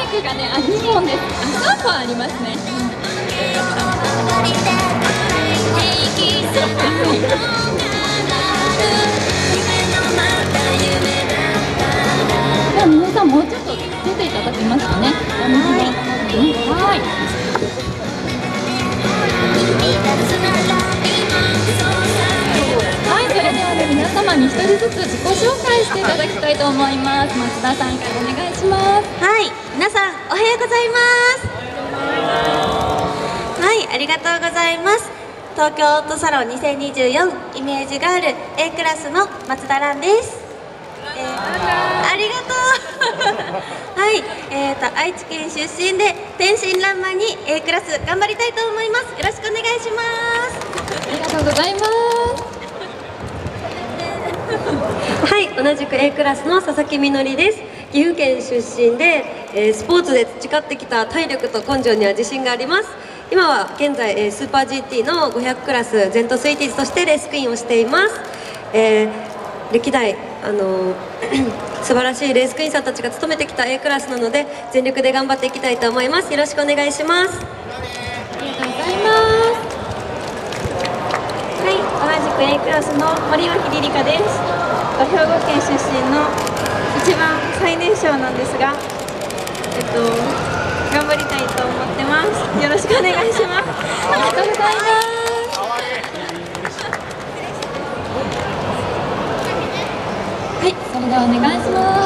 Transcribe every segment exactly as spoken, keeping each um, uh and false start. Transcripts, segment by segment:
楽がね、あ、にほんです。あ、さんぼんありますね。では皆さんもうちょっと出ていただけますかね。はい。はい、それではね、皆様に一人ずつ自己紹介していただきたいと思います。松田さんからお願いします。 はい、皆さんおはようございます。はい、ありがとうございます。東京オートサロンにせんにじゅうよんイメージガール A クラスの松田蘭です。えー、ありがとう。はい、えーと愛知県出身で天真爛漫に A クラス頑張りたいと思います。よろしくお願いします。 ありがとうございます。 はい、同じく A クラスの佐々木みのりです。岐阜県出身で、えー、スポーツで培ってきた体力と根性には自信があります。今は現在、えー、スーパー ジーティー のごひゃくクラスゼントスイーティーズとしてレースクイーンをしています。えー、歴代、あのー、素晴らしいレースクイーンさんたちが務めてきた A クラスなので全力で頑張っていきたいと思います。よろしくお願いします。 ありがとうございます。 はい、同じく A クラスの森脇りりかです。兵庫県出身の一番最年少なんですが、えっと頑張りたいと思ってます。よろしくお願いします。 ありがとうございます。はい、それではお願いします。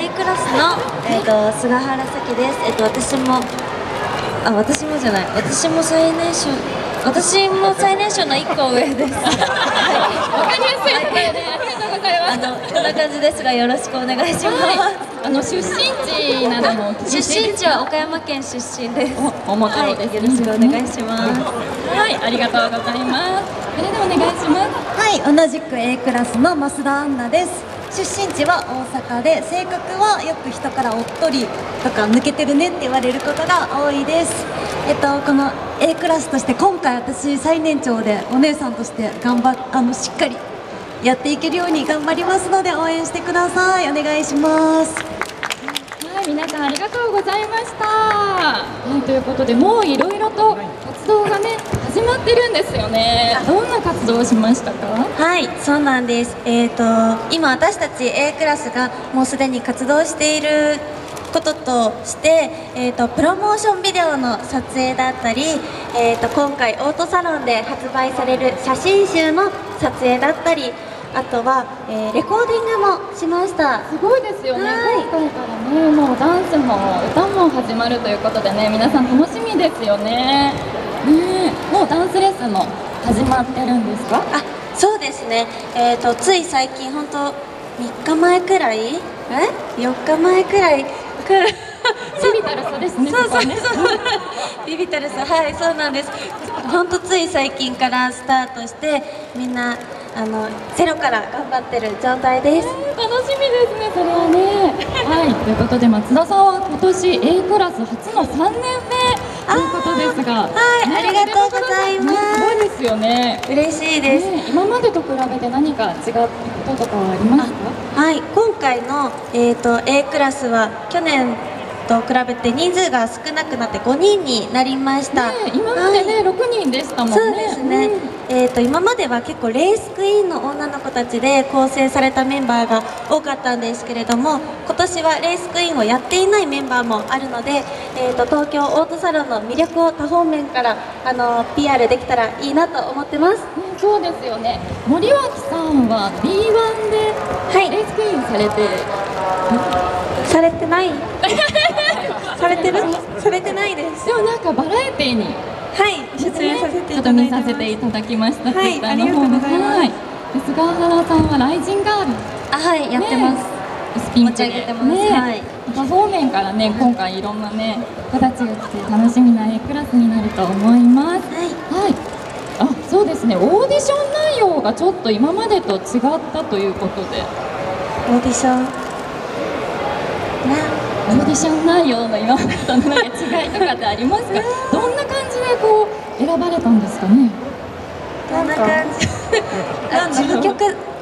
A クラスの、えー、と菅原咲です。えっ、と私もあ私もじゃない私も最年少私も最年少のいっこ上です。 わかりやすいですね。ありがとうございます。 あのこんな感じですがよろしくお願いします。 あの出身地なども出身地は岡山県出身です。 お桃太郎です。 よろしくお願いします。 はい、ありがとうございます。それでお願いします。 はい、同じく A クラスの増田杏奈です。出身地は大阪で、性格はよく人からおっとりとか抜けてるねって言われることが多いです。えっとこの A クラスとして今回私最年長でお姉さんとして頑張っあのしっかりやっていけるように頑張りますので応援してください。お願いします。 はい、皆さんありがとうございました。はい、ということでもういろいろと活動がね始まってるんですよね。どんな活動をしましたか？ はい、そうなんです。えーと今私たち A クラスがもうすでに活動していることとして、えーとプロモーションビデオの撮影だったり、えーと今回オートサロンで発売される写真集の撮影だったり、あとは、えーレコーディングもしました。 すごいですよね。 はい今回からねもうダンスも歌も始まるということでね、皆さん楽しみですよね。ねえ、もうダンスレッスンも始まってるんですか？ あ、そうですね。えーとつい最近本当みっかまえくらい、えよっかまえくらいくらいビビタルスですね。 そうそうそうここねビビタルス、はいそうなんです。本当つい最近からスタートしてみんなあのゼロから頑張ってる状態です。 楽しみですね、それはね。はい、ということで松田さんは今年 A クラス初のさんねんめということですが、 はい、ありがとうございます。 すごいですよね。 嬉しいです。 ね、今までと比べて何か違うこととかはありますか？ はい、今回の、えー、と A クラスは去年と比べて人数が少なくなってごにんになりました。 ね、今までね、はい、ろくにんでしたもんね。 そうですね、うん、えー、と今までは結構レースクイーンの女の子たちで構成されたメンバーが多かったんですけれども、今年はレースクイーンをやっていないメンバーもあるので、えー、と東京オートサロンの魅力を多方面からあの ピーアール できたらいいなと思ってます。 うん、そうですよね。森脇さんは ビーワン で、はい、レースクイーンされて、 うん、されてないされてるされてないです。 でもなんかバラエティーにはい出演させていただいてます。 ちょっと見させていただきました。 はい、ありがとうございます。 はい、菅原さんはライジンガール、 あ、はいやってます。 スピン持ち上げてます。 ね、 はい。 多方面からね今回いろんなね子たちが来て楽しみな A クラスになると思います。はい。はい。あ、そうですね。オーディション内容がちょっと今までと違ったということで。 オーディション。ね。 オーディション内容の今までとのなんか違いとかってありますか？どんな感じでこう選ばれたんですかね？ どんな感じ？あ、事務局事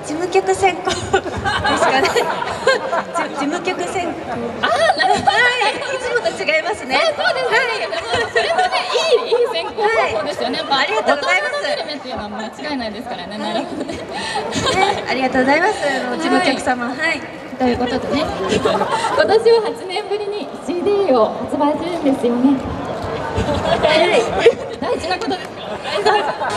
事務局選考ですかね。事務局選考。 ああ、なるほど。 はい、いつもと違いますね。 そうですね。それもね、いいいい選考方法ですよね。まありがとうございます。 大人のグルメっていうのは間違いないですからね。なるほどね。 ありがとうございます。事務局様。はい。 ということでね、今年ははちねんぶりに シーディー を発売するんですよね。大事なことですから。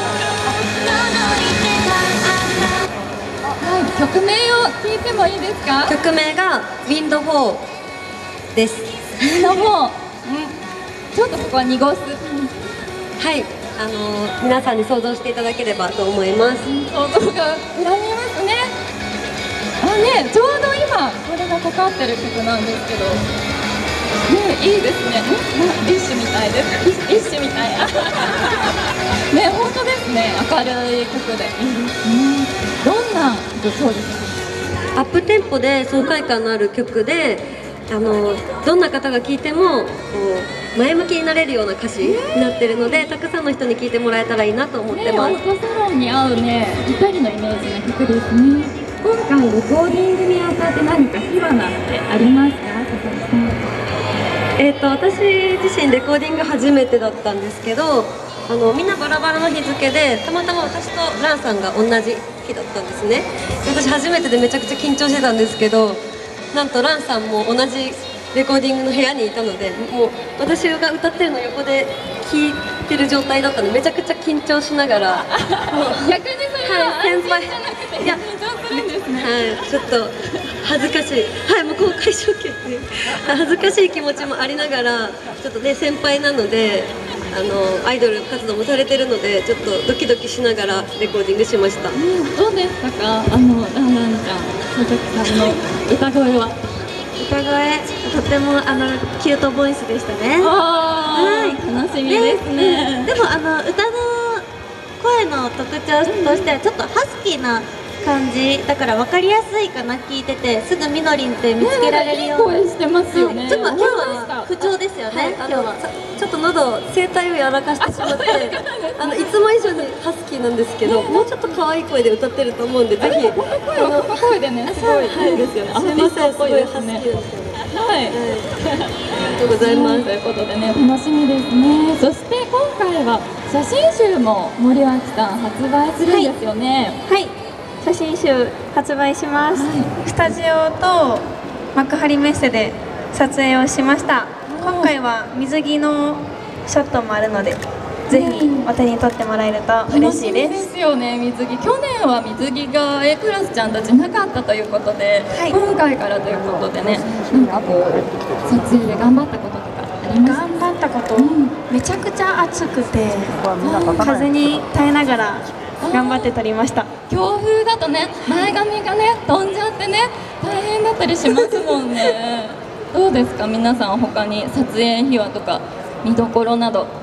はい、曲名を聞いてもいいですか？ 曲名が「ウィンドフォー」です。 みんなもう、うん、ちょっとそこは濁す。 はい、あのー、皆さんに想像していただければと思います。 想像が膨らみますね。あね、ちょうど今これがかかってる曲なんですけど、ね、いいですね。ん、ビッシュみたいです。ビッビッシュみたい。ね、本当ですね。明るい曲でいいですね。どんな、そうですね。 アップテンポで爽快感のある曲で、あのどんな方が聴いてもこう前向きになれるような歌詞になってるので、たくさんの人に聴いてもらえたらいいなと思ってます。 ね、オートサロンに合うね、ぴったりのイメージの曲ですね。今回レコーディングにあたって何か火花ってありますか、佐々木さん？ えーと私自身レコーディング初めてだったんですけど、あのみんなバラバラの日付で、たまたま私とランさんが同じ日だったんですね。で私初めてでめちゃくちゃ緊張してたんですけど、なんとランさんも同じレコーディングの部屋にいたので、もう私が歌ってるの横で聴いてる状態だったので、めちゃくちゃ緊張しながら逆にそれは安心じゃなくて、 いや緊張するんですね。 はい、ちょっと恥ずかしい、はい、もう公開処刑で恥ずかしい気持ちもありながら、ちょっとね先輩なので、あのアイドル活動もされてるので、ちょっとドキドキしながらレコーディングしました。 うん、どうでしたか、あのランランちゃん、佐々木さんの歌声は？ 歌声、とてもあのキュートボイスでしたね。 あー、 はい、 楽しみですね。 でもあの歌の声の特徴としてはちょっとハスキーな感じだから分かりやすいかな、聞いててすぐみのりんって見つけられるような。 いい声してますよね。 ちょっと今日は不調ですよね。今日はちょっと喉声帯をやらかしてしまって、あのいつも以上にハスキーなんですけど、もうちょっと可愛い声で歌ってると思うんで、ぜひこの声でね、すごいいいですよね。アーティストっぽいですね。はい。 ありがとうございます。 ということでね、楽しみですね。そして今回は写真集も森脇さん発売するんですよね。 はい、写真集発売します。はい、スタジオと幕張メッセで撮影をしました。今回は水着のショットもあるので、ぜひお手に取ってもらえると嬉しいです。 楽しみですよね、水着。去年は水着が A クラスちゃんたちなかったということで、はい、今回からということでね、なんかこう撮影で頑張ったこととかありますか？ 頑張ったこと、うん、めちゃくちゃ暑くて風に耐えながら頑張って撮りました。 強風だとね、前髪がね飛んじゃってね、大変だったりしますもんね。どうですか皆さん、他に撮影秘話とか見どころなど。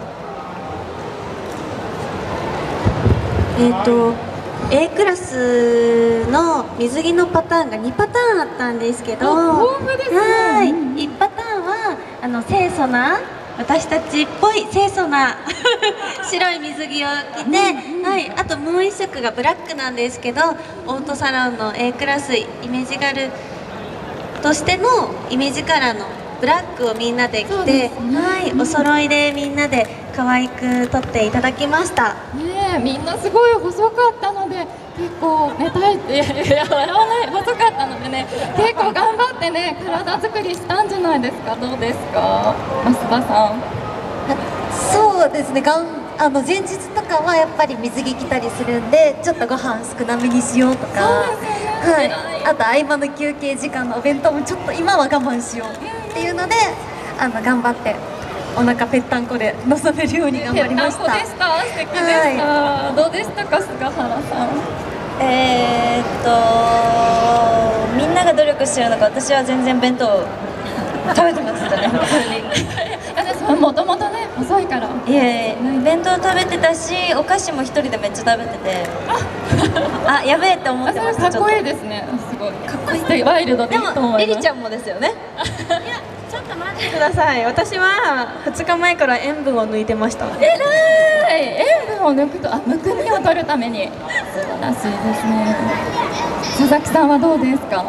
えっと A クラスの水着のパターンがにパターンあったんですけど、 豊富ですね。 はい、いちパターンはあの清楚な、私たちっぽい清楚な白い水着を着て、はい、あともう一色がブラックなんですけど、オートサロンの A クラスイメージガールとしてのイメージカラーのブラックをみんなで着て、ね、はい、お揃いでみんなで可愛く撮っていただきました。 ねえ、みんなすごい細かったので、結構ね、耐えて、いや笑わない、細かったのでね、結構頑張ってね、体作りしたんじゃないですか。どうですか、増田さん。 そうですね、がんあの前日とかはやっぱり水着着たりするんで、ちょっとご飯少なめにしようとか、はい、あと合間の休憩時間のお弁当もちょっと今は我慢しようっていうので、あの頑張ってお腹ぺったんこで臨めるように頑張りました。 ぺったんこでした。素敵でした。はい、どうでしたか、菅原さん。 えー、っとみんなが努力してるのか、私は全然弁当を食べてましたね。 あのもともとね細いから。 いえいえ、弁当食べてたし、お菓子も一人でめっちゃ食べてて、あ、やべえって思ってました。 かっこいいですね。すごいかっこいい。ワイルドでいいと思います。 リリちゃんもですよね。 ちょっと待ってください。私はふつかまえから塩分を抜いてました。 えらい。塩分を抜くと、あ、むくみを取るために素晴らしいですね。佐々木さんはどうですか？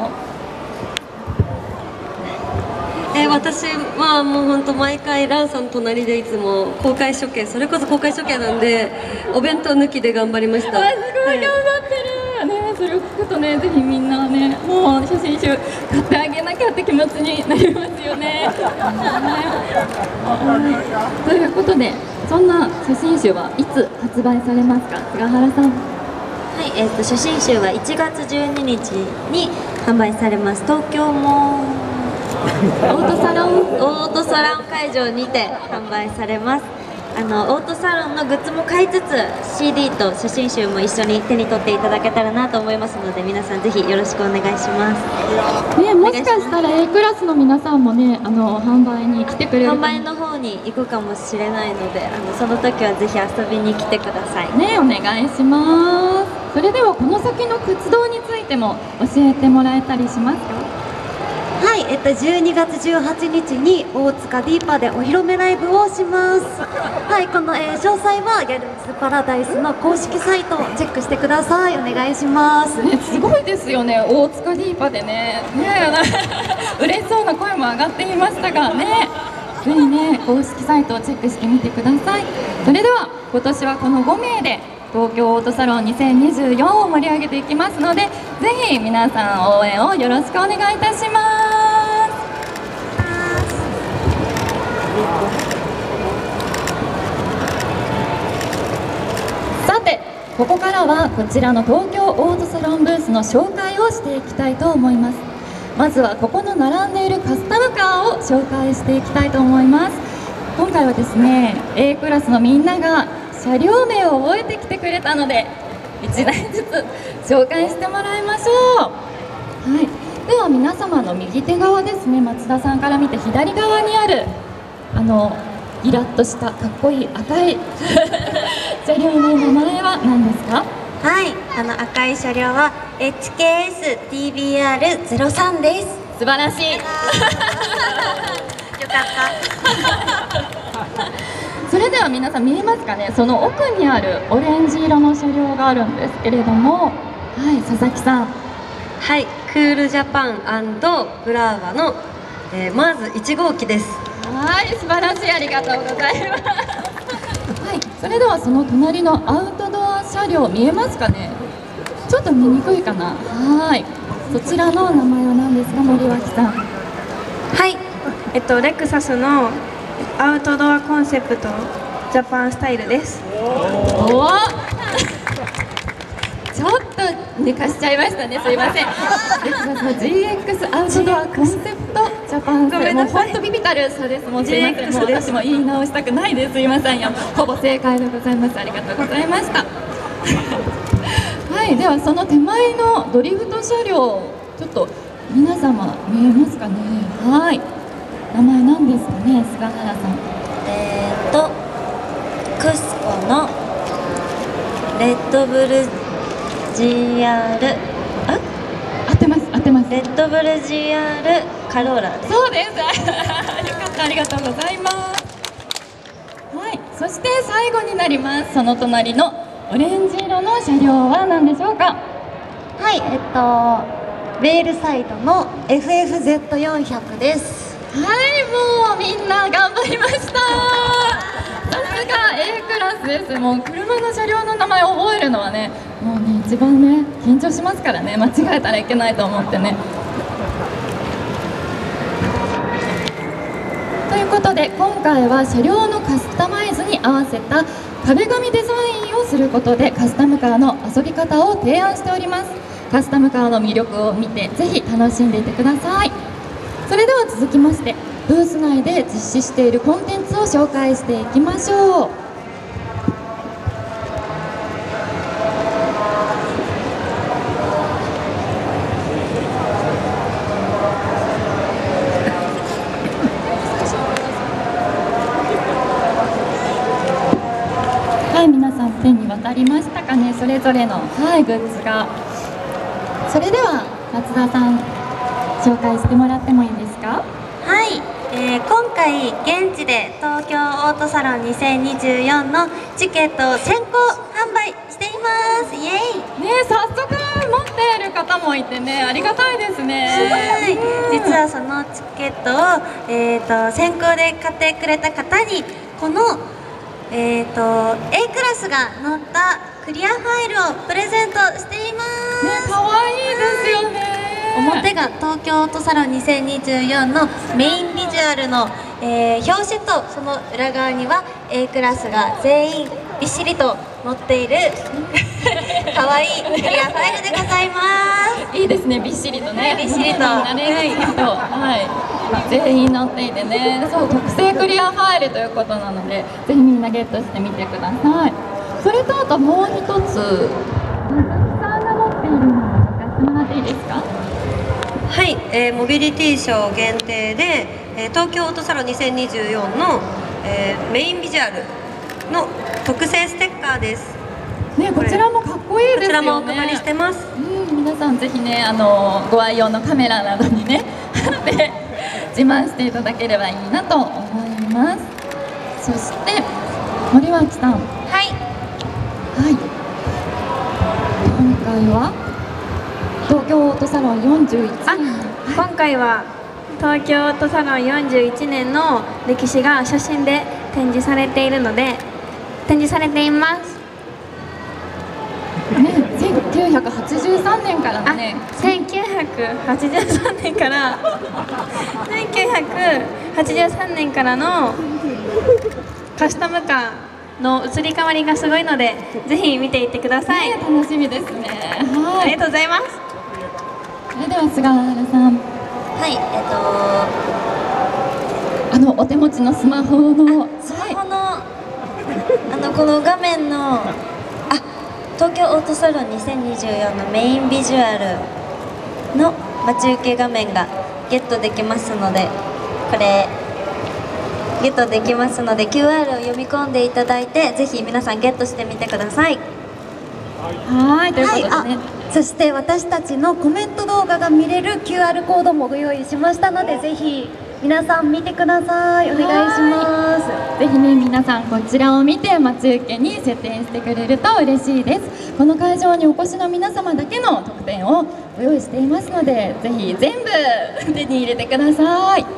えー、私はもう本当毎回ランさんの隣でいつも公開処刑、それこそ公開処刑なんでお弁当抜きで頑張りました。 あ、すごい頑張ってる、ね、それを聞くとね、ぜひみんなね、もう写真集買ってあげなきゃって気持ちになりますよね。ね、ということで、そんな写真集はいつ発売されますか、菅原さん。 はい、えー、と写真集はいちがつじゅうににちに販売されます。東京もオートサロンオートサロン会場にて販売されます。あのオートサロンのグッズも買いつつ シーディー と写真集も一緒に手に取っていただけたらなと思いますので、皆さんぜひよろしくお願いします。 ね、もしかしたら A クラスの皆さんもね、あの販売に来てくれる販売の方に行くかもしれないので、あのその時はぜひ遊びに来てくださいね、お願いします。それではこの先の活動についても教えてもらえたりしますか？ はい、えっと、じゅうにがつじゅうはちにちに大塚ディーパでお披露目ライブをします。はい、この、えー、詳細はギャルズパラダイスの公式サイトをチェックしてください。お願いします。 ね、すごいですよね、大塚ディーパでね、ね嬉しそうな声も上がっていましたがね、ぜひね、公式サイトをチェックしてみてください。それでは今年はこのごめいで東京オートサロンにせんにじゅうよんを盛り上げていきますので、ぜひ皆さん応援をよろしくお願いいたします。さて、ここからはこちらの東京オートサロンブースの紹介をしていきたいと思います。まずはここの並んでいるカスタムカーを紹介していきたいと思います。今回はですね、 A クラスのみんなが車両名を覚えてきてくれたので、いちだいずつ紹介してもらいましょう。はい、では皆様の右手側ですね、松田さんから見て左側にあるあのギラッとしたかっこいい赤い車両の名前は何ですか？ はい、あの赤い車両は エイチケーエスティービーアールゼロさん です。 素晴らしい。 よかったそれでは皆さん見えますかね、その奥にあるオレンジ色の車両があるんですけれども、はい、佐々木さん。 はい、クールジャパンブラーバの、えー、マーズいちごうきです。 はい、素晴らしい、ありがとうございます。はい、それではその隣のアウトドア車両見えますかね。ちょっと見にくいかな。はい、そちらの名前は何ですか、森脇さん。 はい、えっとレクサスのアウトドアコンセプトジャパンスタイルです。 おおちょっと寝かしちゃいましたね、すいません。レクサスの ジーエックス アウトドアコンセプトジャパンスタイル、もう本当ビビたる差です。もうすいません、もう私も言い直したくないです。すいませんよ、ほぼ正解でございます。ありがとうございました。はい、ではその手前のドリフト車両、ちょっと皆様見えますかね。はい、名前何ですかね、菅原さん。 えーとクスコのレッドブル ジーアール あ合ってます、合ってます。 レッドブル ジーアール カローラです。 そうです。よかった、ありがとうございます。はい、そして最後になります。その隣のオレンジ色の車両は何でしょうか。 はい、えっとレールサイドの エフエフゼットよんひゃく です。 はい、もうみんな頑張りました。さすが A クラスです。もう車の車両の名前を覚えるのはね、もうね、一番ね緊張しますからね、間違えたらいけないと思ってね。ということで今回は車両のカスタマイズに合わせた壁紙デザインをすることでカスタムカーの遊び方を提案しております。カスタムカーの魅力を見てぜひ楽しんでいってください。それでは続きましてブース内で実施しているコンテンツを紹介していきましょう。 ありましたかね、それぞれの、はい、グッズが。それでは松田さん、紹介してもらってもいいですか？ はい、えー、今回現地で東京オートサロンにせんにじゅうよんのチケットを先行販売しています。イエイ。 ね、早速持っている方もいてね、ありがたいですね。 はい、実はそのチケットを、えー、と先行で買ってくれた方にこの、えー、と A クラスが載ったクリアファイルをプレゼントしています。 ね、可愛いですよね。 表が東京オートサロンにせんにじゅうよんのメインビジュアルの、えー、表紙とその裏側には A クラスが全員びっしりと載っている可愛いクリアファイルでございます。 いいですね、びっしりとね、 びっしりと、 慣れると、はい、全員載っていてね、そう、特製クリアファイルということなので、ぜひみんなゲットしてみてください。それとあともう一つ、佐々木さんが持っているのを紹介してもらっていいですか？ はい、えー、モビリティショー限定で、えー、東京オートサロンにせんにじゅうよんの、えー、メインビジュアルの特製ステッカーです。 ね、こちらもかっこいいですよね。 こちらもお配りしてます。 うん、皆さんぜひね、あのご愛用のカメラなどにね貼って自慢していただければいいなと思います。そして森脇さん、はいはい、今回は東京オートサロンよんじゅういちねん、 今回は東京オートサロンよんじゅういちねんの歴史が写真で展示されているので展示されています。 ね、せんきゅうひゃくはちじゅうさんねんからのね、 せんきゅうひゃくはちじゅうさんねんからせんきゅうひゃくはちじゅうさんねんからのカスタムカーの移り変わりがすごいのでぜひ見ていってください。 ね、楽しみですね。はい、 ありがとうございます。 それでは菅原さん、 はい、えっとあのお手持ちのスマホのスマホの、はい、あのこの画面のあ東京オートサロンにせんにじゅうよんのメインビジュアルの待ち受け画面がゲットできますので、これゲットできますので キューアール を読み込んでいただいてぜひ皆さんゲットしてみてください。 はい、ということでね、 はい、そして私たちのコメント動画が見れる キューアール コードもご用意しましたのでぜひ皆さん見てください。お願いします。 ぜひね、皆さんこちらを見て待ち受けに設定してくれると嬉しいです。この会場にお越しの皆様だけの特典をご用意していますのでぜひ全部手に入れてください。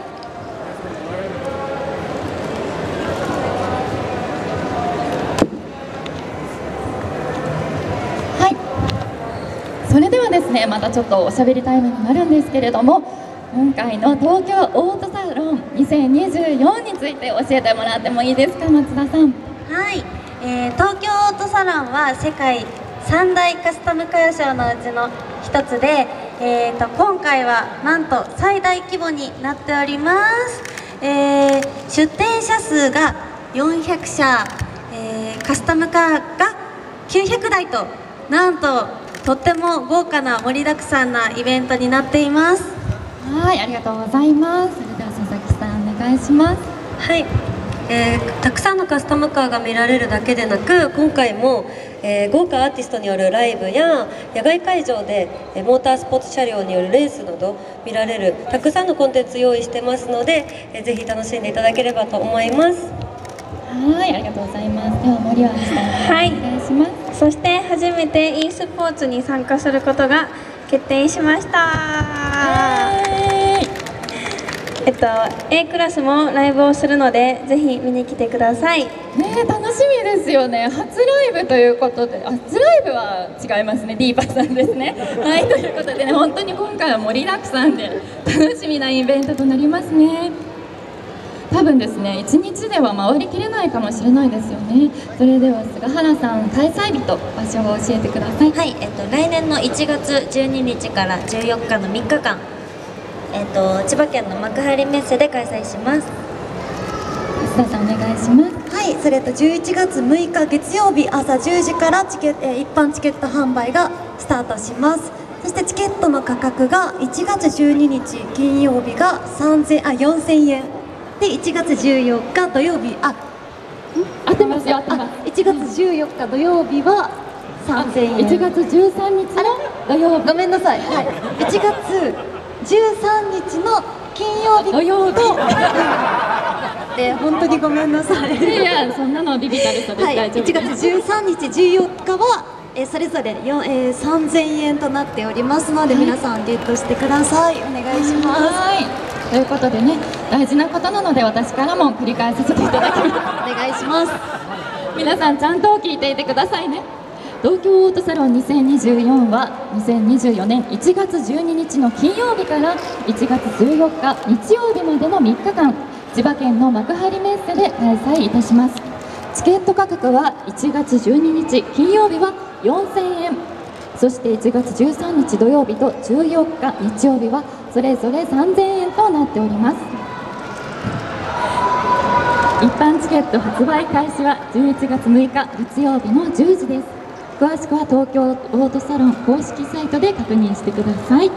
はい、それではですね、またちょっとおしゃべりタイムになるんですけれども、今回の東京オートサロンにせんにじゅうよんについて教えてもらってもいいですか、松田さん。 はい、えー、東京オートサロンは世界三大カスタムカーショーのうちの一つで、えー、と今回はなんと最大規模になっております。えー、出展車数がよんひゃくしゃ、えー、カスタムカーがきゅうひゃくだいとなんととっても豪華な盛りだくさんなイベントになっています。 はい、ありがとうございます。それでは佐々木さんお願いします。 はい、えー、たくさんのカスタムカーが見られるだけでなく今回も、えー、豪華アーティストによるライブや野外会場で、えー、モータースポーツ車両によるレースなど見られるたくさんのコンテンツ用意してますので、えー、ぜひ楽しんでいただければと思います。 はい、ありがとうございます。では森脇さん、 はい、 お願いします。 そして初めて e スポーツに参加することが決定しました。えっと A クラスもライブをするのでぜひ見に来てください。 ね、楽しみですよね。初ライブということで、初ライブは違いますね。ディーパさんですね。はい、ということでね、本当に今回は盛りだくさんで楽しみなイベントとなりますね。多分ですね、いちにちでは回りきれないかもしれないですよね。それでは菅原さん、開催日と場所を教えてください。 はい、えっと来年のいちがつじゅうににちからじゅうよっかのみっかかん、えっと千葉県の幕張メッセで開催します。 安田さん、お願いします。 はい、それとじゅういちがつむいか月曜日朝じゅうじからチケ、えー、一般チケット販売がスタートします。そしてチケットの価格がいちがつじゅうににち金曜日がさんぜんあよんせんえんで、いちがつじゅうよっか土曜日、あ合ってますよ、合ってます。 1 ちがつじゅうよっか土曜日はさんぜんえん。 いちがつじゅうさんにちの土曜日。 ごめんなさい。はい。いちがつじゅうさんにちの金曜日土曜日。 で本当にごめんなさい。 いやそんなのビビたるさです。 はい。 大丈夫です。 いちがつじゅうさんにち、じゅうよっかは、えー、それぞれよ、えー、さんぜんえんとなっておりますので、皆さんゲットしてください。お願いします。 はい。ということでね、大事なことなので私からも繰り返させていただきます。 お願いします。 皆さんちゃんと聞いていてくださいね。東京オートサロンにせんにじゅうよんはにせんにじゅうよねんいちがつじゅうににちの金曜日からいちがつじゅうよっか日曜日までのみっかかん、千葉県の幕張メッセで開催いたします。チケット価格はいちがつじゅうににち金曜日はよんせんえん、そしていちがつじゅうさんにち土曜日とじゅうよっか日曜日はそれぞれさんぜんえんとなっております。一般チケット発売開始はじゅういちがつむいか月曜日のじゅうじです。詳しくは東京オートサロン公式サイトで確認してください。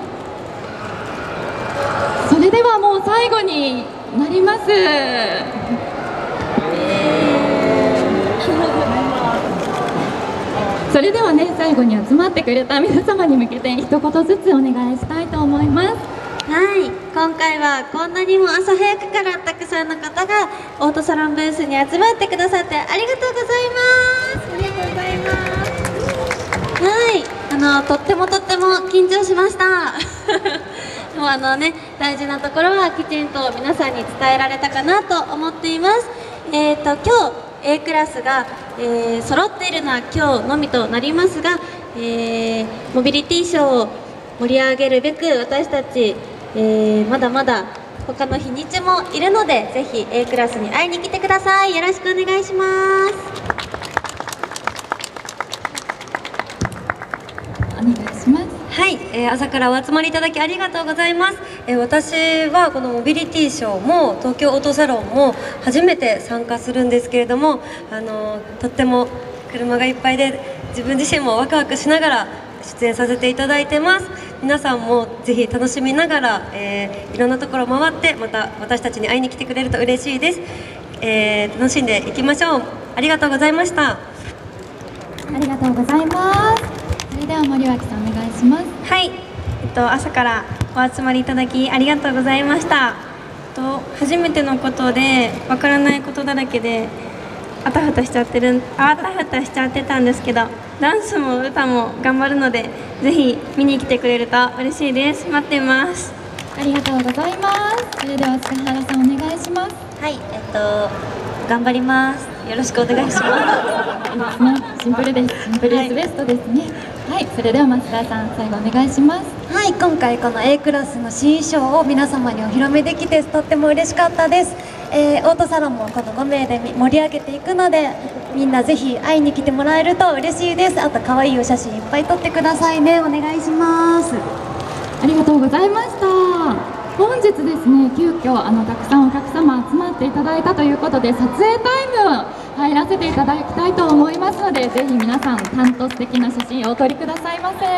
それではもう最後になります。それではね、最後に集まってくれた皆様に向けて一言ずつお願いしたいと思います。 はい、今回はこんなにも朝早くからたくさんの方がオートサロンブースに集まってくださってありがとうございます。ありがとうございます。はい、あのとってもとっても緊張しました。もうあのね、大事なところはきちんと皆さんに伝えられたかなと思っています。えーと今日 A クラスが、えー、揃っているのは今日のみとなりますが、えー、モビリティショーを盛り上げるべく私たち、えー、まだまだ他の日にちもいるので、ぜひ A クラスに会いに来てください。よろしくお願いします。 お願いします。 はい、えー、朝からお集まりいただきありがとうございます。えー、私はこのモビリティショーも東京オートサロンも初めて参加するんですけれども、あのー、とっても車がいっぱいで自分自身もワクワクしながら出演させていただいてます。皆さんもぜひ楽しみながら、えー、いろんなところ回ってまた私たちに会いに来てくれると嬉しいです。えー、楽しんでいきましょう。ありがとうございました。 ありがとうございます。それでは森脇さんお願いします。 はい、えっと、朝からお集まりいただきありがとうございました。えっと、初めてのことでわからないことだらけであたふたしちゃってるあたふたしちゃってたんですけど、ダンスも歌も頑張るのでぜひ見に来てくれると嬉しいです。待ってます。 ありがとうございます。それでは塚原さんお願いします。 はい、えっと頑張ります。よろしくお願いします。 いいですね。シンプルです。シンプルイズベストですね。はい、それでは増田さん最後お願いします。 はい、今回この A クラスの新衣装を皆様にお披露目できてとっても嬉しかったです。えー、オートサロンもこのごめいで盛り上げていくので、みんなぜひ会いに来てもらえると嬉しいです。あと可愛いお写真いっぱい撮ってくださいね。お願いします。 ありがとうございました。本日ですね、急遽あのたくさんお客様集まっていただいたということで、撮影タイム入らせていただきたいと思いますので、ぜひ皆さん担当素敵な写真をお撮りくださいませ。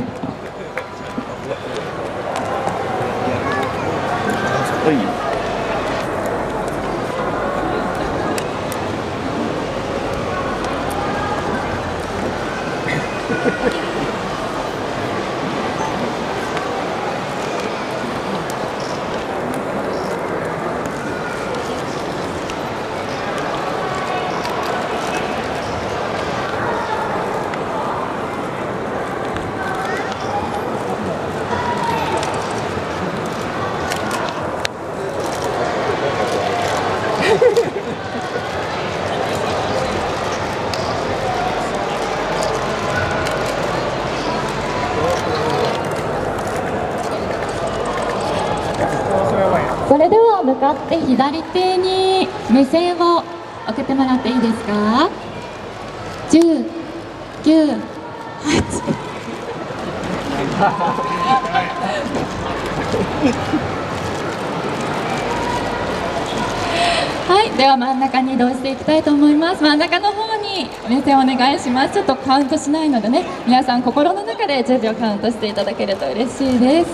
それでは向かって左手に目線を開けてもらっていいですか。じゅう、きゅう、はちはい、では真ん中に移動していきたいと思います。真ん中の方に目線お願いします。ちょっとカウントしないのでね、皆さん心の中でじゅうびょうカウントしていただけると嬉しいです。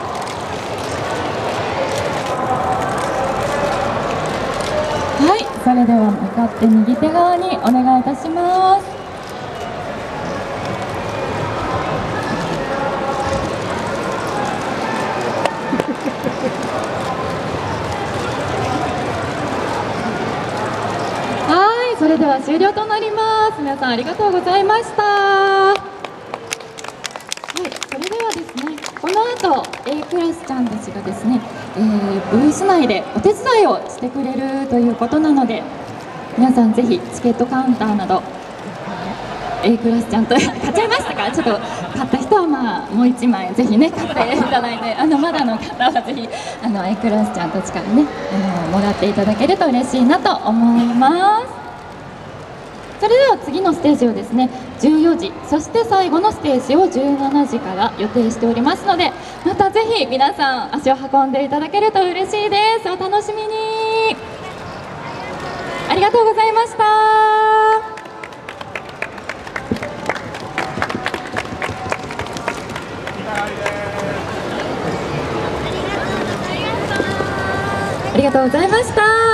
はい、そそれでは向かって右手側にお願いいたします。はい、それでは終了となります。皆さんありがとうございました。はい、それではですね、この後 A クラスちゃんたちがですね、えー、ブース内でお手伝いをしてくれるということなので、皆さんぜひチケットカウンターなど A クラスちゃんと買っちゃいましたか？ちょっと買った人はまあもういちまいぜひね買っていただいて、あのまだの方はぜひあの A クラスちゃんたちからねあのもらっていただけると嬉しいなと思います。それでは次のステージをですねじゅうよじ、そして最後のステージをじゅうしちじから予定しておりますので、またぜひ皆さん足を運んでいただけると嬉しいです。お楽しみに。ありがとうございました。ありがとうございました。